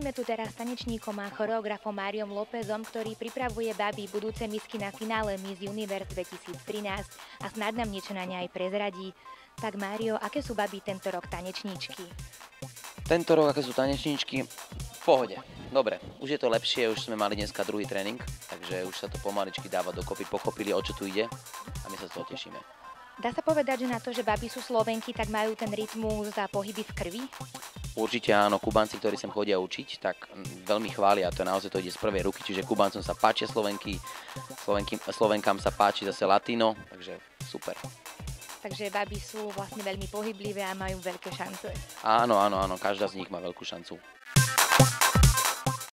sme tu teraz s tanečníkom a choreografom Máriom Lópezom, ktorý pripravuje baby budúce misky na finále Miss Universe 2013 a snad nám niečo na ne aj prezradí. Tak Mário, aké sú baby tento rok tanečníčky? Tento rok, aké sú tanečníčky? V pohode. Dobre, už je to lepšie, už sme mali dneska druhý tréning, takže už sa to pomaličky dáva dokopy, pochopili, o čo tu ide a my sa z toho tešíme. Dá sa povedať, že na to, že baby sú Slovenky, tak majú ten rytmus a pohyby v krvi? Určite áno, Kubánci, ktorí sem chodia učiť, tak veľmi chvália, to naozaj to ide z prvej ruky, čiže Kubáncom sa páčia Slovenky, Slovenkám sa páči zase Latino, takže super. Takže baby sú vlastne veľmi pohyblivé a majú veľké šance. Áno, každá z nich má veľkú šancu.